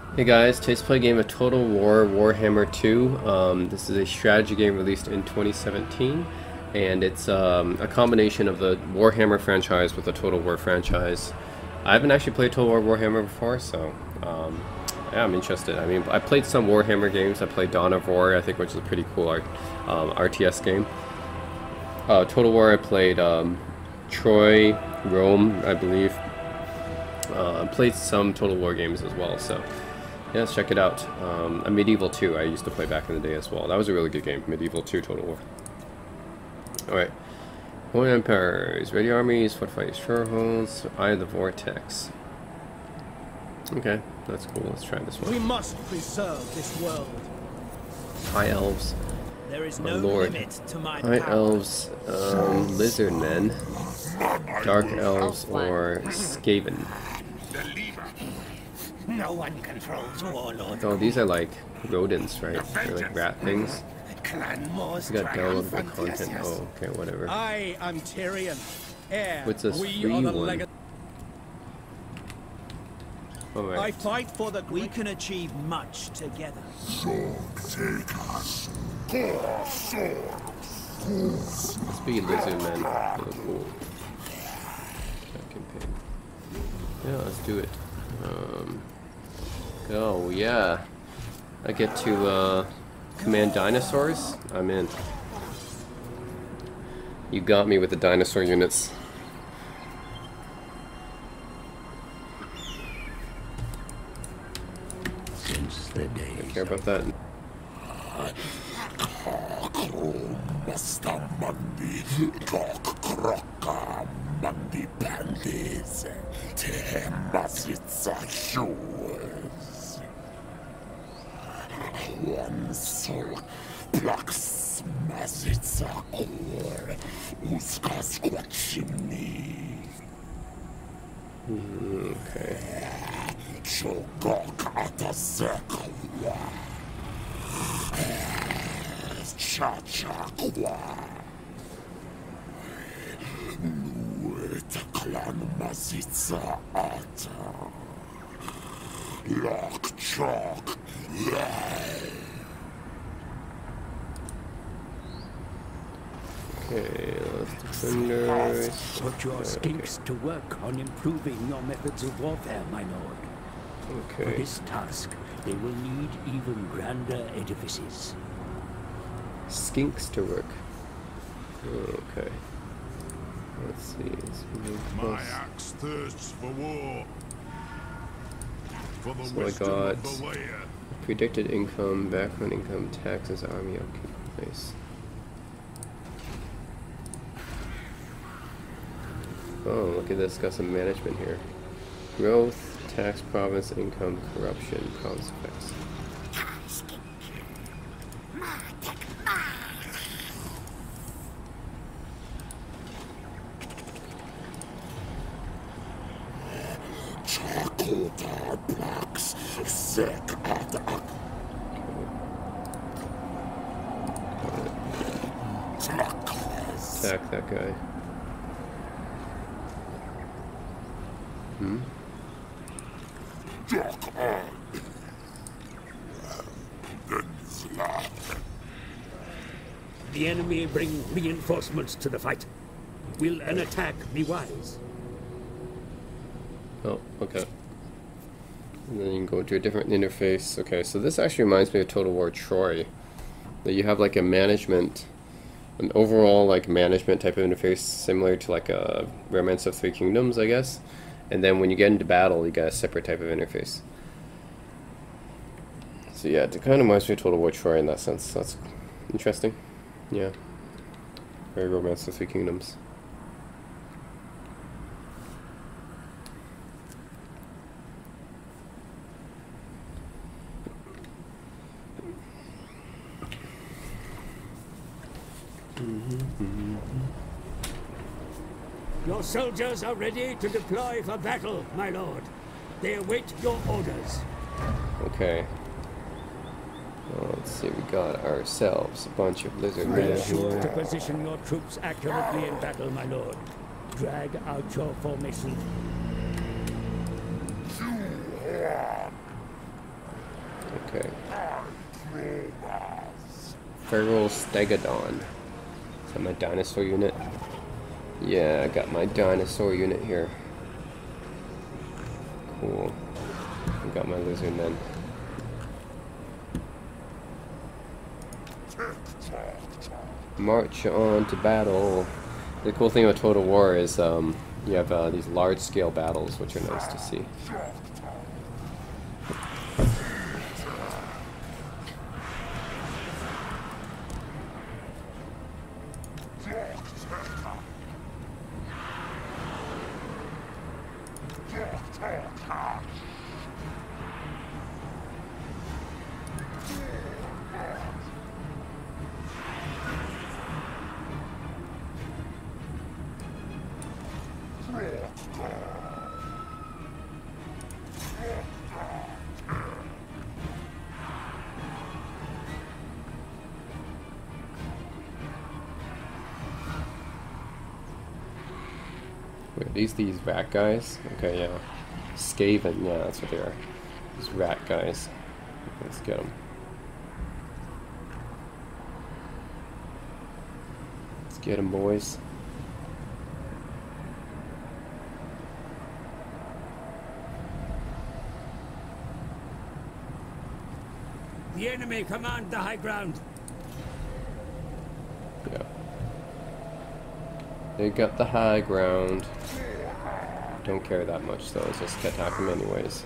Hey guys, today's play game of Total War Warhammer 2. This is a strategy game released in 2017, and it's a combination of the Warhammer franchise with the Total War franchise. I haven't actually played Total War Warhammer before, so yeah, I'm interested. I mean, I played some Warhammer games. I played Dawn of War, I think, which is a pretty cool RTS game. Total War, I played Troy, Rome, I believe. I played some Total War games as well, so yeah, let's check it out. A Medieval 2 I used to play back in the day as well. That was a really good game, Medieval 2 Total War. Alright. Holy Empires, ready armies, fortified strongholds, Eye of the Vortex. Okay, that's cool. Let's try this one. We must preserve this world. High Elves. There is My no lord. limit to my High power. Elves, Lizard Men, Dark Elves, or Skaven. No one controls Warlord. Oh, these are like rodents, right? They're like rat things. Clan Wars We got downloadable triumphant, content. yes, Oh, okay, whatever. I am Tyrion. Heir, What's this we free are the one? leg- I Alright. fight for that we can achieve much together. Let's be Lizard Men. They look cool. Campaign. Yeah, let's do it. Go, yeah. I get to command dinosaurs. I'm in. You got me with the dinosaur units. Since the days I care about that. Master Mundi, Cock Crocka, Mundi Pandies, Temasitza Shoes. One soul, Plux Masitza Core, Uska Squatchini. Okay. Chogok Atasekwa. Cha-cha-kwa. Nuet Clan Masitza Ata. Lock Chalk. Okay, let's defenders. Put your skinks to work on improving your methods of warfare, my lord. For Okay. this task, they will need even grander edifices. Skinks to work. Okay. Let's see. Let's move My close. axe thirsts for war. For the So I wisdom of got the layer. predicted income, background income, taxes, army. Okay, nice. Oh, look at this. Got some management here. Growth, tax, province, income, corruption, province effects. Chakota Plux, Sek Ata. Attack that guy. The enemy bring reinforcements to the fight. Will an attack be wise? Oh, okay. And then you can go to a different interface. Okay, so this actually reminds me of Total War Troy. That you have like a management, an overall like management type of interface similar to like a Romance of Three Kingdoms, I guess. And then when you get into battle, you got a separate type of interface. So yeah, it kind of reminds me of Total War Troy in that sense. That's interesting. Yeah. Very Romance of Three Kingdoms. Your soldiers are ready to deploy for battle, my lord. They await your orders. Okay. Well, let's see, we got ourselves a bunch of lizard men Be sure to here. position your troops accurately in battle, my lord. Drag out your formation. Feral Stegodon. Is that my dinosaur unit? Yeah, I got my dinosaur unit here. Cool. I got my lizard men. March on to battle. The cool thing about Total War is you have these large-scale battles, which are nice to see. Wait, are these rat guys? Okay, yeah. Skaven, yeah, that's what they are. These rat guys. Let's get them. Let's get them, boys. The enemy command the high ground. Yeah. They got the high ground. Don't care that much though, just attack them anyways.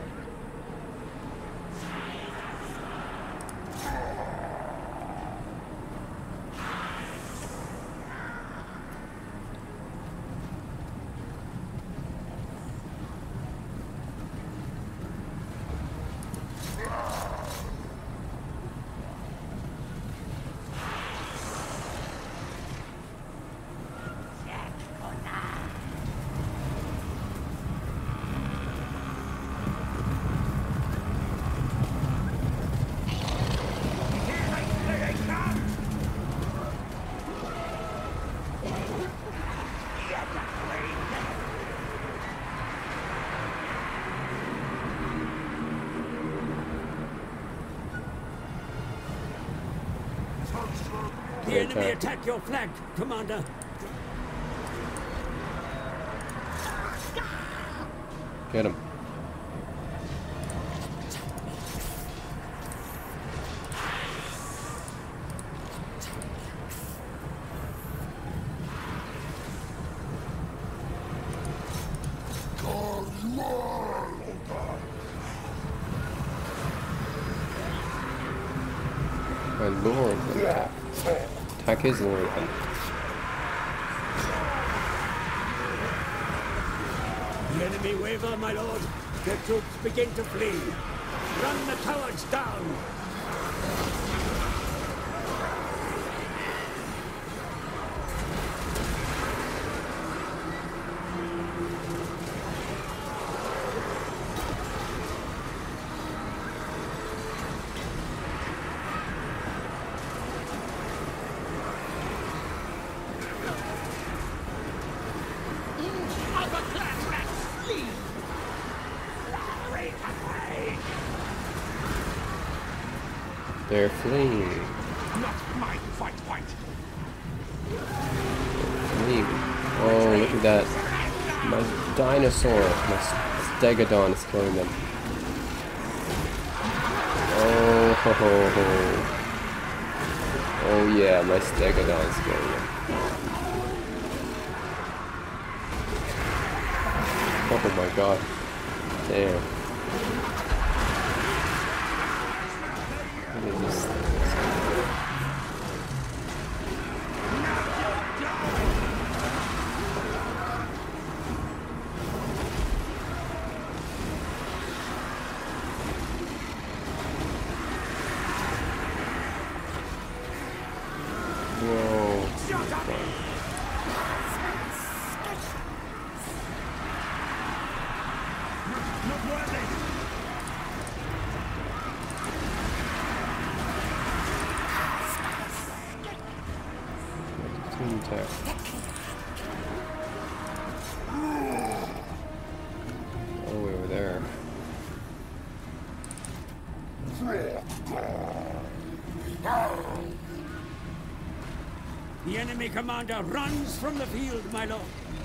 The enemy attack your flank, Commander. Get him. My lord, attack his lord. The enemy waver, my lord. The troops begin to flee. Run the cowards down. They're fleeing. Not my fight point. Fleeing. Oh, look at that. My dinosaur. My Stegodon is killing them. Oh, ho, ho, ho. Oh yeah, my Stegodon is killing them. Oh my god. Damn. Look at this. Whoa. Team attack. Oh, we were there. The enemy commander runs from the field, my lord.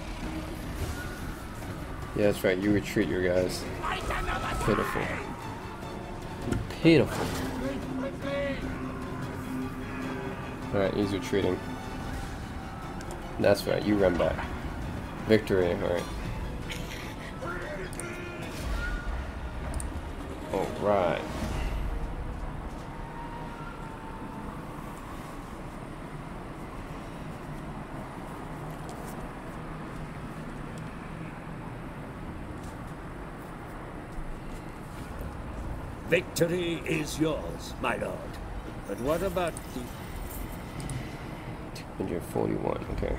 Yeah, that's right. You retreat your guys. Pitiful. Pitiful. Alright, he's retreating. That's right. You run back. Victory. Alright. Alright. Victory is yours, my lord. But what about the... 241, okay.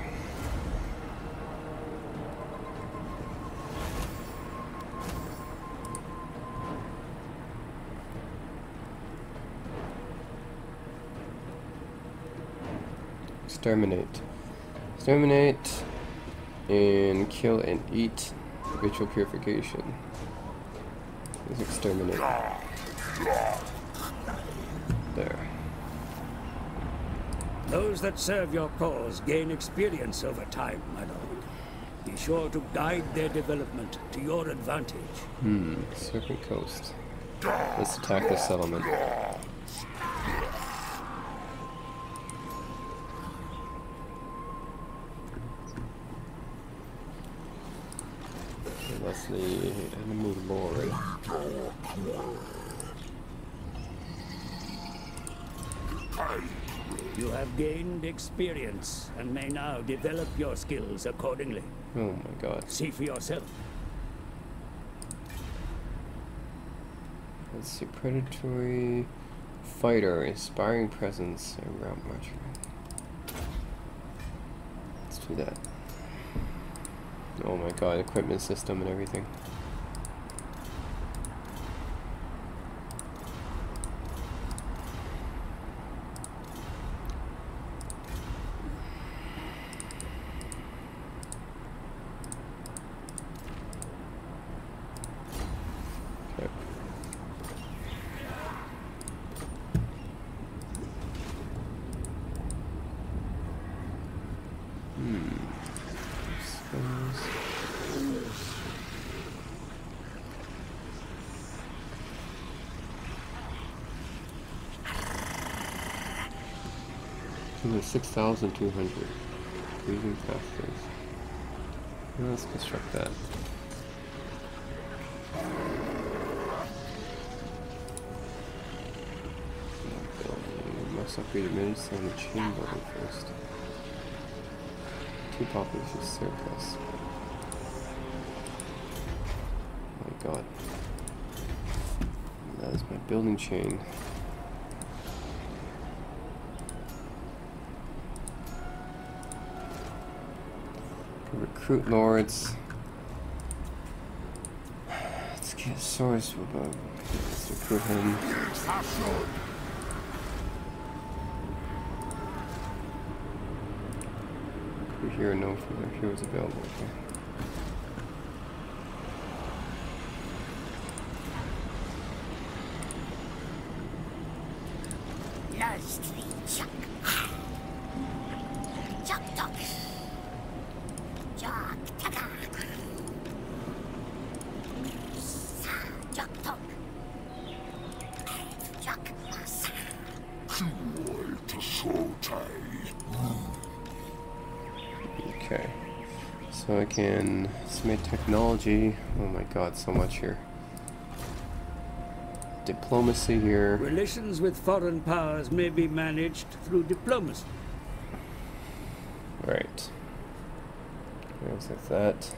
Exterminate. Exterminate and kill and eat. Ritual purification. Let's exterminate. There. Those that serve your cause gain experience over time, my lord. Be sure to guide their development to your advantage. Serpent Coast. Let's attack the settlement. Okay, that's the enemy lord. You have gained experience and may now develop your skills accordingly. Oh my god. See for yourself. Let's see. Predatory fighter, inspiring presence, and route marcher. Let's do that. Oh my god, equipment system and everything. Okay. Suppose 6,200. Breathing pathways. Well, let's construct that. Must upgrade amenities on the chain building first. 2 population surplus. Oh my god. That is my building chain. Recruit lords. Let's get a source. Let's recruit him. Recruit hero, no further heroes available. Okay. Okay, so I can submit technology. Oh my god, so much here. Diplomacy here. Relations with foreign powers may be managed through diplomacy. Right. Looks like that.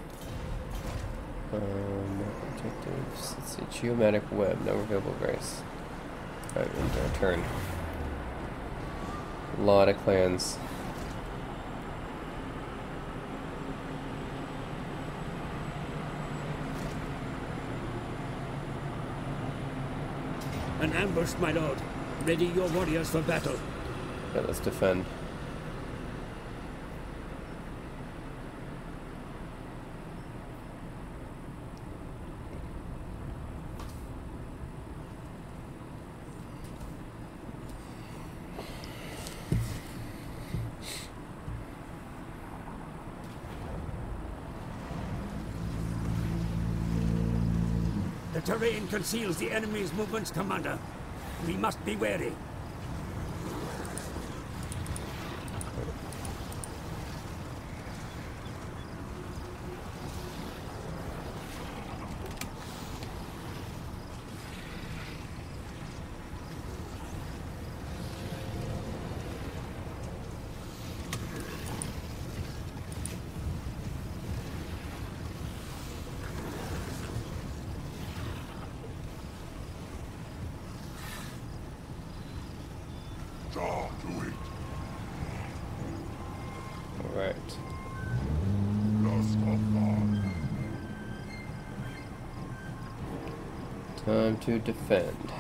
Objectives. Let's see. Geomatic web. No available race. Alright, end our turn. A lot of clans. An ambush, my lord. Ready your warriors for battle. Yeah, let's defend. terrain conceals the enemy's movements, Commander. We must be wary. Alright. Time to defend.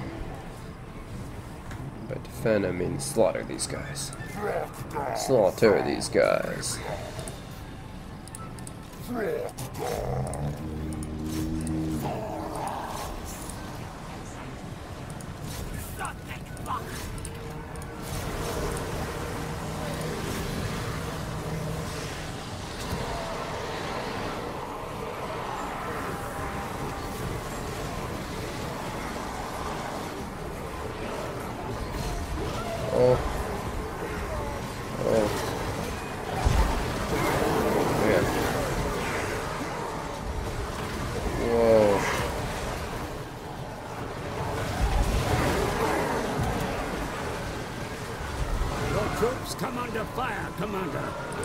By defend, I mean slaughter these guys. Slaughter these guys. Oh. Oh. Man. Whoa. Your troops come under fire, Commander.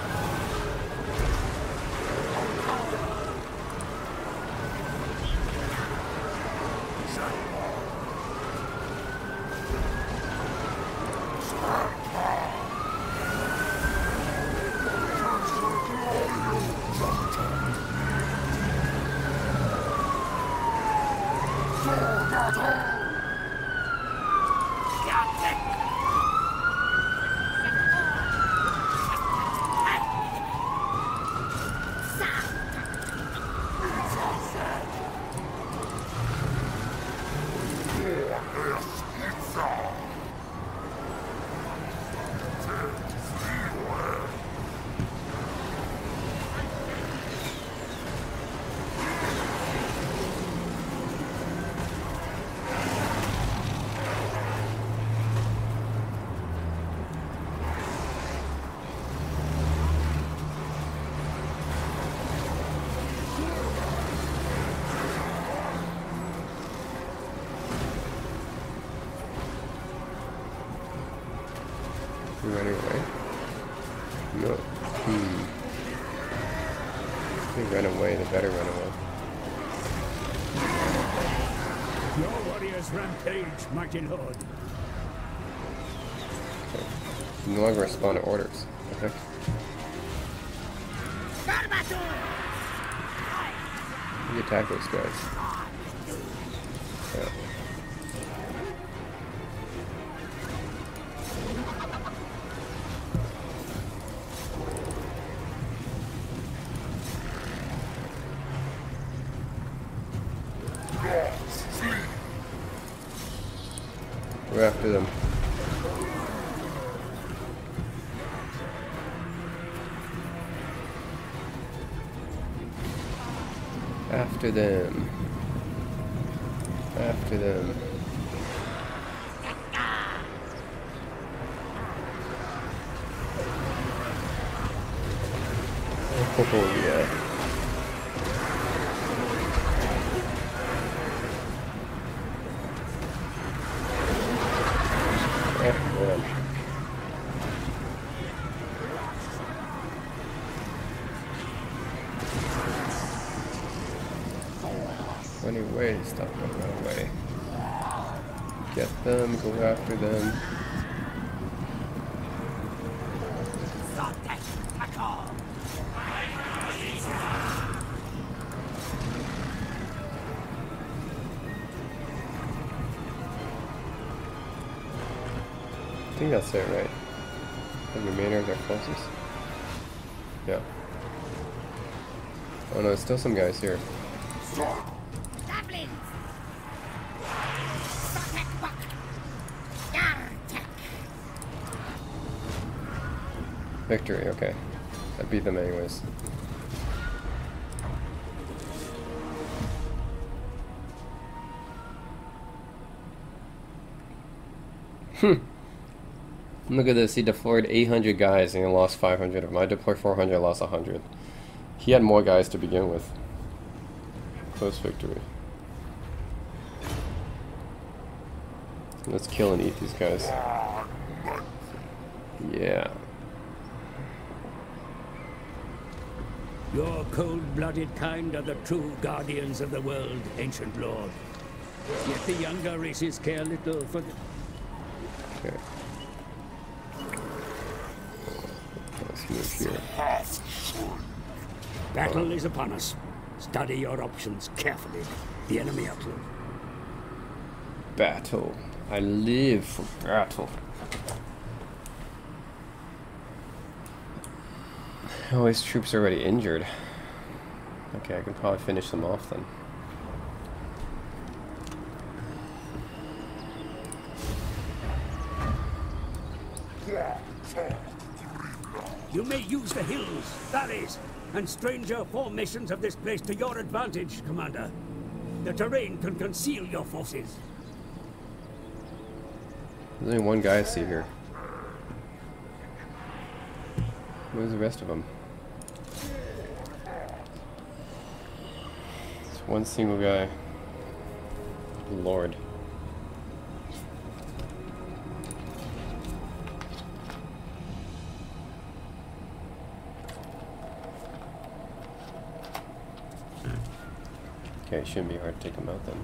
Running away? No. If they run away, they better run away. Your warriors rampage, mighty lord. Okay. You no longer respond to orders. Okay. You attack those guys. Yeah. We're after them. After them. After them. Oh yeah. Any way to stop them, run away. Get them, go after them. I think that's it, right? The remainers are closest. Yeah. Oh no, there's still some guys here. Victory, okay. I beat them anyways. Look at this. He deployed 800 guys and he lost 500 of them. I deployed 400, I lost 100. He had more guys to begin with. Close victory. Let's kill and eat these guys. Yeah. Your cold-blooded kind are the true guardians of the world, ancient lord. Yet the younger races care little for them. Okay. Let's move here. Battle is upon us. Study your options carefully. The enemy are close. Battle. I live for battle. Oh, his troops are already injured. Okay, I can probably finish them off then. You may use the hills, valleys, and stranger formations of this place to your advantage, Commander. The terrain can conceal your forces. There's only one guy I see here. Where's the rest of them? It's one single guy. Lord. Okay, it shouldn't be hard to take them out then.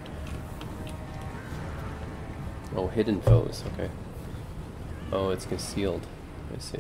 Oh, hidden foes, okay. Oh, it's concealed. I see.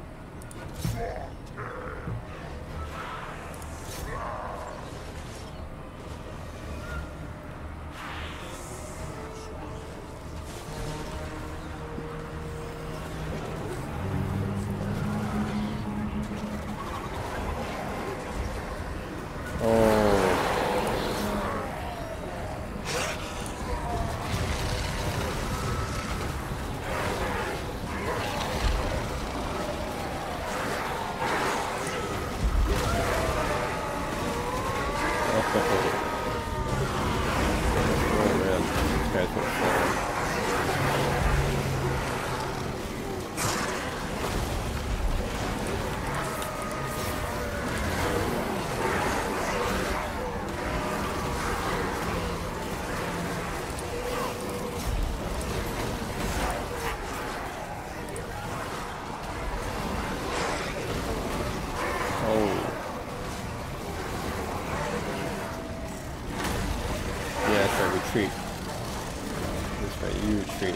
Retreat. That's right, you retreat.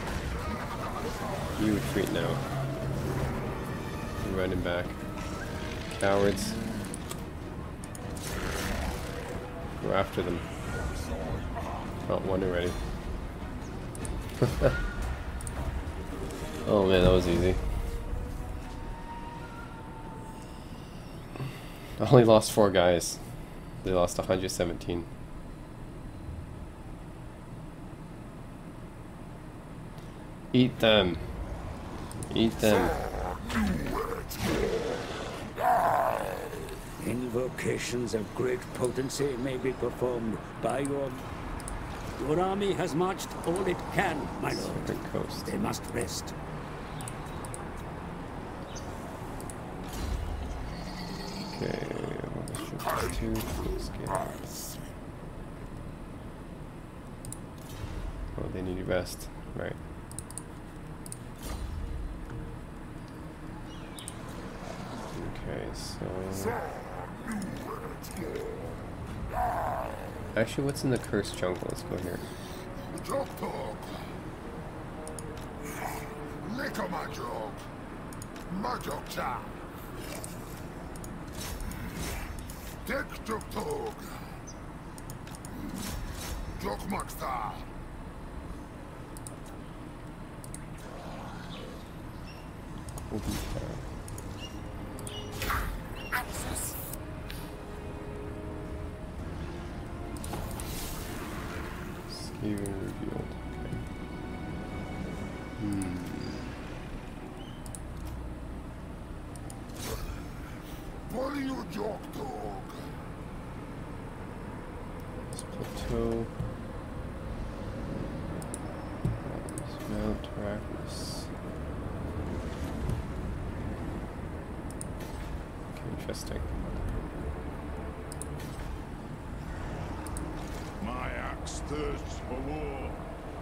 You retreat now. You're running back. Cowards. Go after them. Not one already. Oh man, that was easy. I only lost 4 guys. They lost 117. Eat them. Eat them. Invocations of great potency may be performed by your... Your army has marched all it can, my lord. Second coast. They must rest. Okay, let's shoot 2. Let's get... Oh, they need rest. Right. Okay, so... Actually, what's in the cursed jungle? Let's go here. Even revealed. Okay. What are you, dog? This plateau. Well, Interesting. My axe thirsts for war.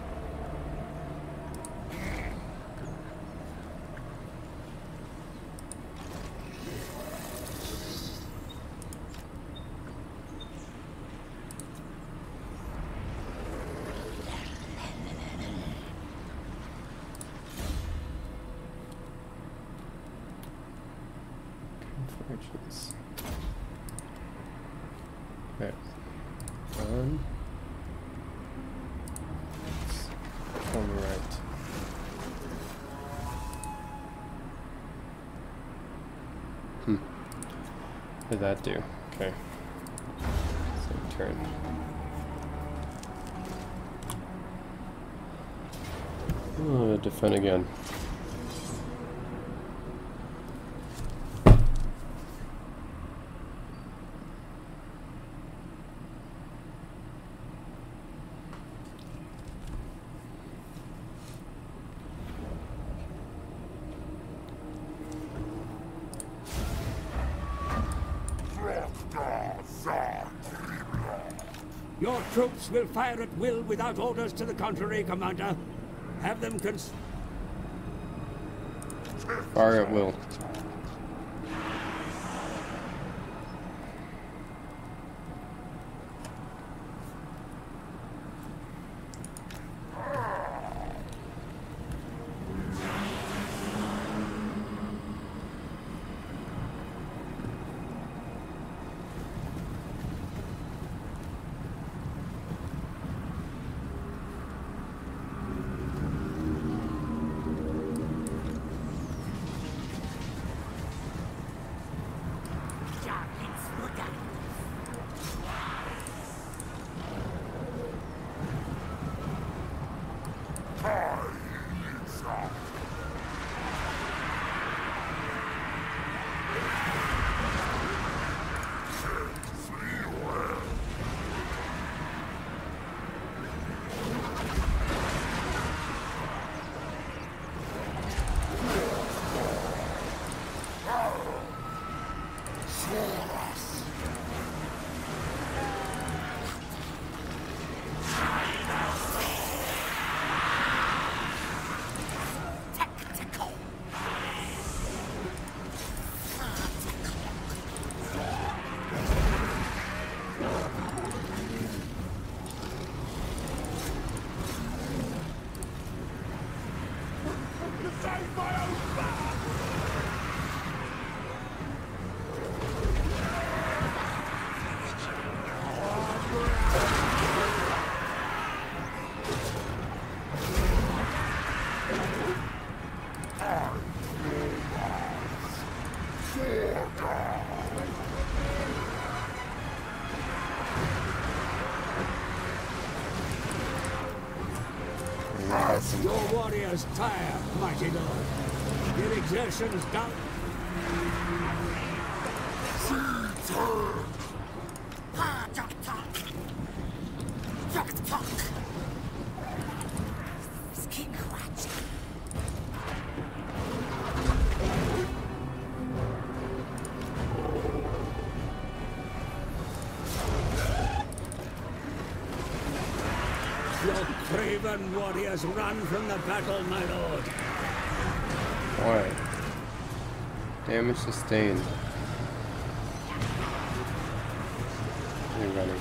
Fortunes. Okay. Done. On the right. What did that do? Okay. Same turn. Defend again. Your troops will fire at will without orders to the contrary, Commander. Have them Fire at will. Your warriors tire, mighty lord. Your exertions done. Your craven warriors run from the battle, my lord. Why? Damage sustained. They're running.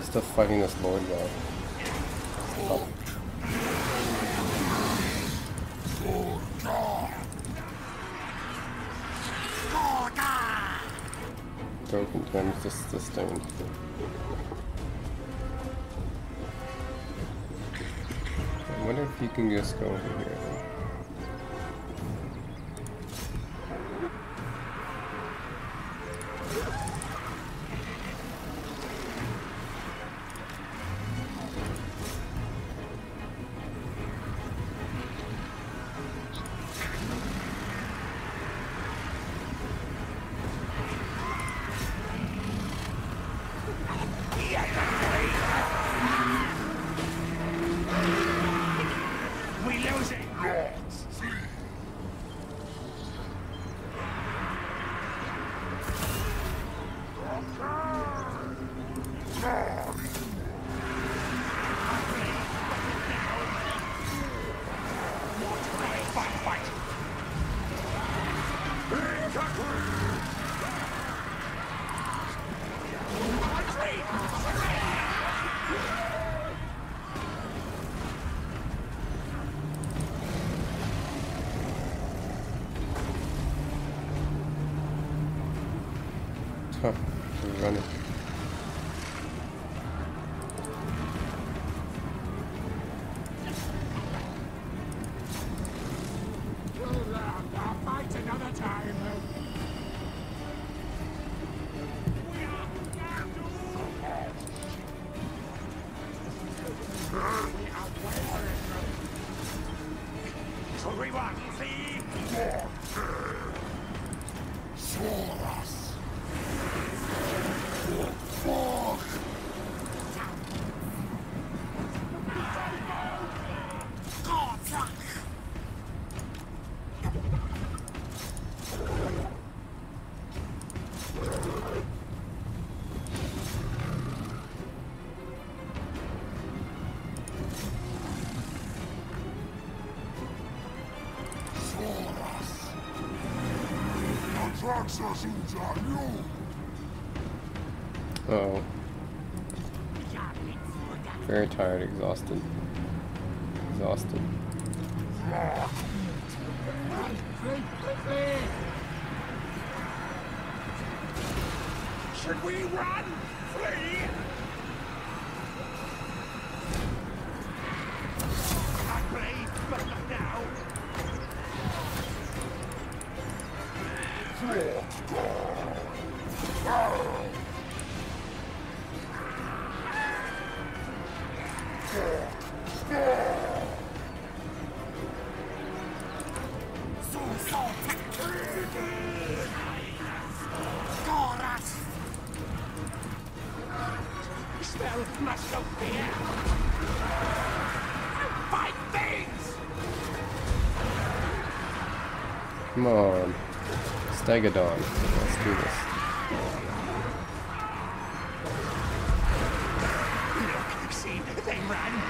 Still fighting this lord guy. Oh. Broken times, just the stone. I wonder if you can just go over here. Huh, we're running. I'll fight another time. Everyone, see? Uh-oh. Very tired, exhausted. Exhausted. Should we run? Flee? I play, but not now. Spell must go fear. Fight things! Come on. Stegodon. Let's do this. Look, see, they ran.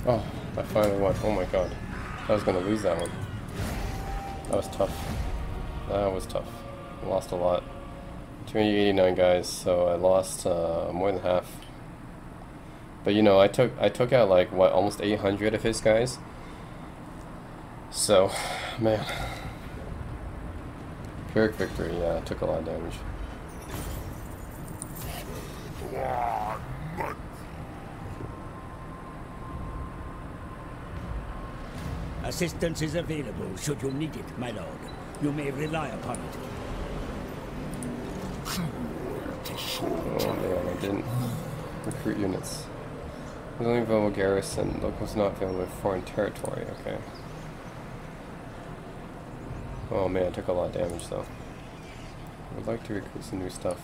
Oh, I finally won. Oh my god. I was gonna lose that one. That was tough. That was tough. I lost a lot. 289 guys, so I lost more than half. But you know, I took out like what, almost 800 of his guys. So, man. Pyrrhic victory, yeah, I took a lot of damage. Assistance is available should you need it, my lord. You may rely upon it. Oh man, I didn't recruit units. There's only available garrison. Locals not available with foreign territory. Okay. Oh man, I took a lot of damage though. I would like to recruit some new stuff.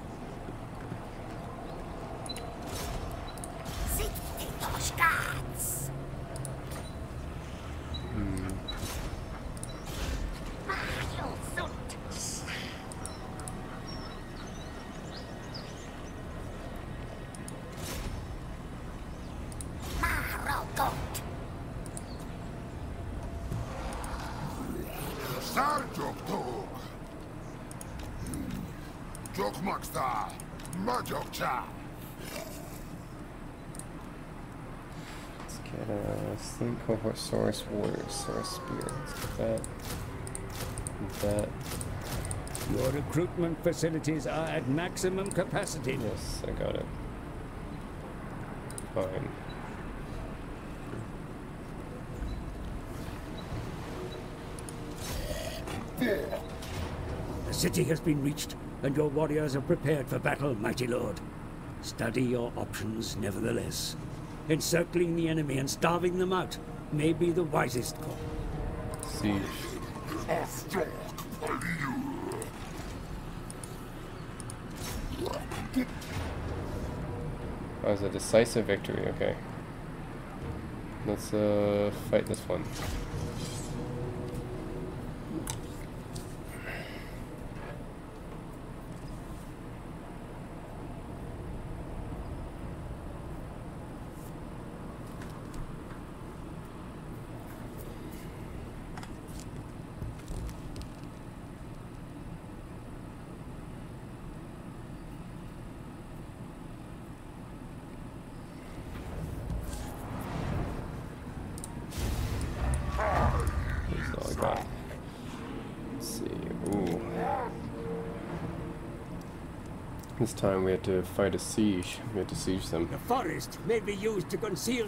Let's get a Slink Cohort Source Warrior Source Spear. Let's get that. And that. Your recruitment facilities are at maximum capacity. Yes, I got it. Fine. The city has been reached, and your warriors are prepared for battle, mighty lord. Study your options, nevertheless. Encircling the enemy and starving them out may be the wisest course. Siege. Oh, it's a decisive victory, okay. Let's fight this one. This time we had to fight a siege. We had to siege them. The forest may be used to conceal.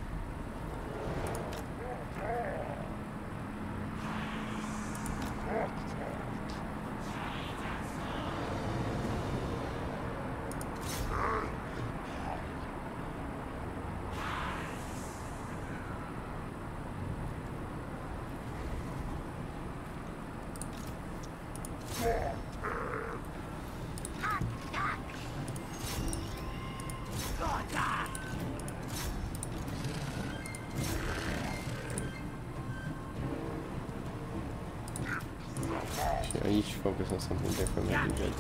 Yeah, each focus on something different. That'd be good.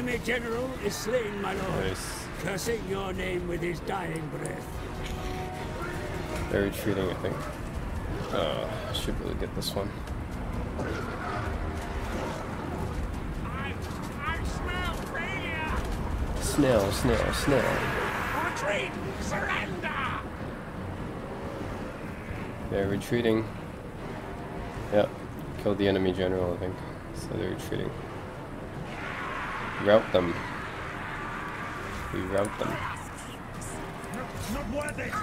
enemy general is slain, my lord. Nice. Cursing your name with his dying breath. They're retreating, I think. I should really get this one. I smell failure! Snail, snail, snail. Retreat! Surrender! They're retreating. Yep. Killed the enemy general, I think. So they're retreating. Rout them. We rout them. Not worthy!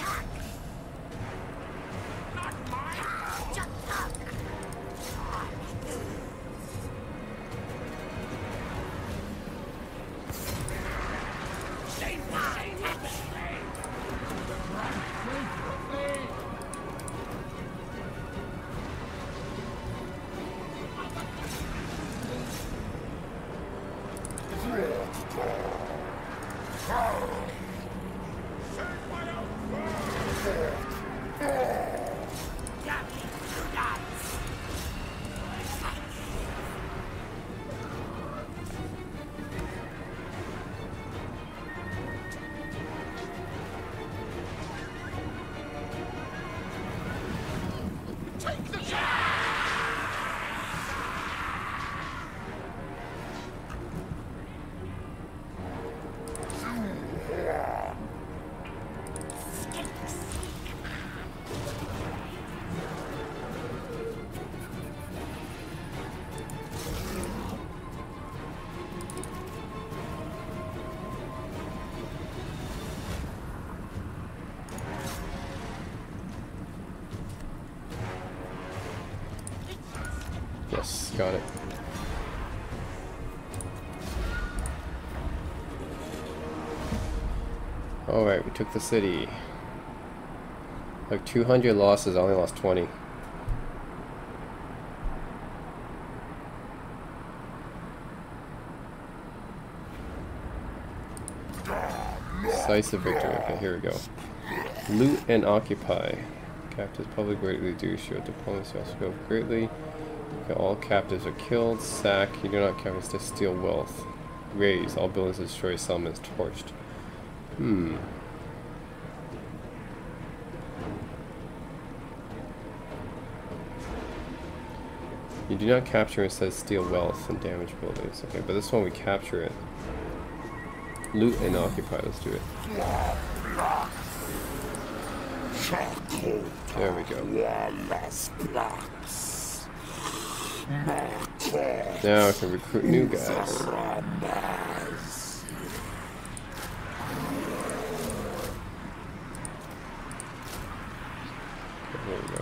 Yes, got it. Alright, we took the city. Like 200 losses, I only lost 20. Decisive victory. Okay, here we go. Loot and occupy. Captives probably greatly reduce your diplomacy also go greatly. Okay, all captives are killed. Sack. You do not capture to steal wealth. Raise. All buildings destroyed. Settlements torched. Hmm. You do not capture, instead steal wealth and damage buildings. Okay, but this one we capture it. Loot and occupy. Let's do it. There we go. Now I can recruit new guys. There we go.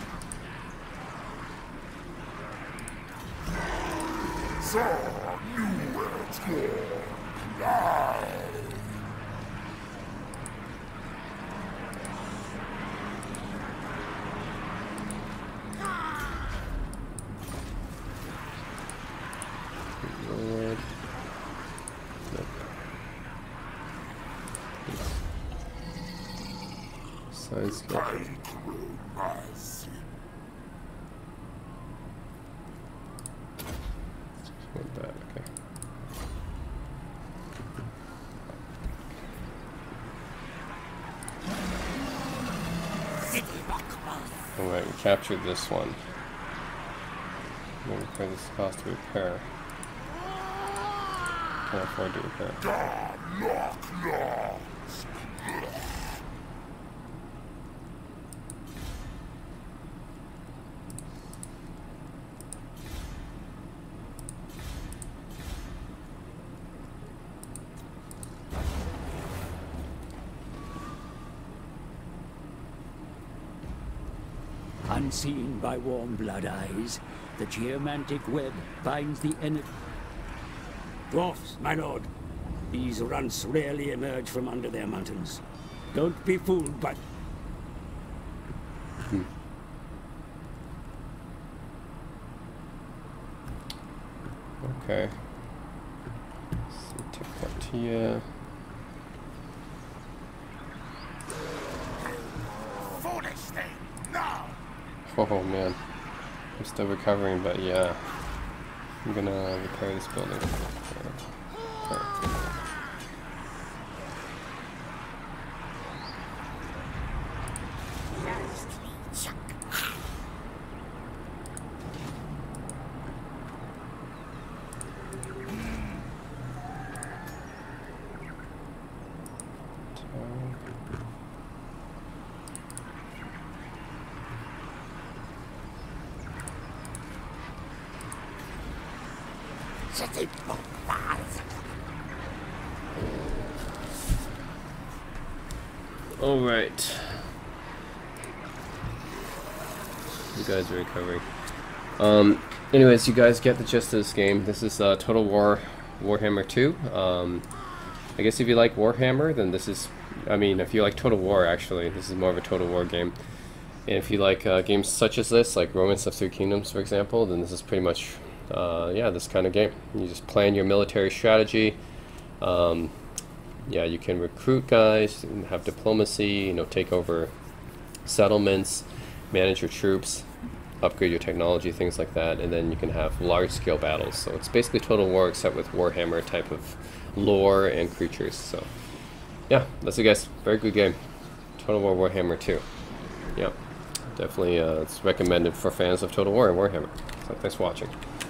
Lord. Nope. Science skill. Went back, okay. Alright, we captured this one. We'll repair this cost to repair. Can't afford to repair. Unseen by warm blood eyes, the geomantic web binds the enemy. Dwarfs, my lord. These runts rarely emerge from under their mountains. Don't be fooled by... Okay. So take tortilla. Foolish thing! No! Oh man. I'm still recovering, but yeah. I'm gonna repair this building. All right. You guys are recovering. Anyways, you guys get the gist of this game. This is Total War Warhammer 2. I guess if you like Warhammer, then this is... I mean, if you like Total War, actually, this is more of a Total War game. And if you like games such as this, like Romance of Three Kingdoms, for example, then this is pretty much, yeah, this kind of game. You just plan your military strategy. Yeah, you can recruit guys, and have diplomacy, you know, take over settlements, manage your troops, upgrade your technology, things like that, and then you can have large-scale battles. So it's basically Total War except with Warhammer type of lore and creatures. So yeah, that's it, guys. Very good game. Total War Warhammer 2. Yeah, definitely it's recommended for fans of Total War and Warhammer. So thanks for watching.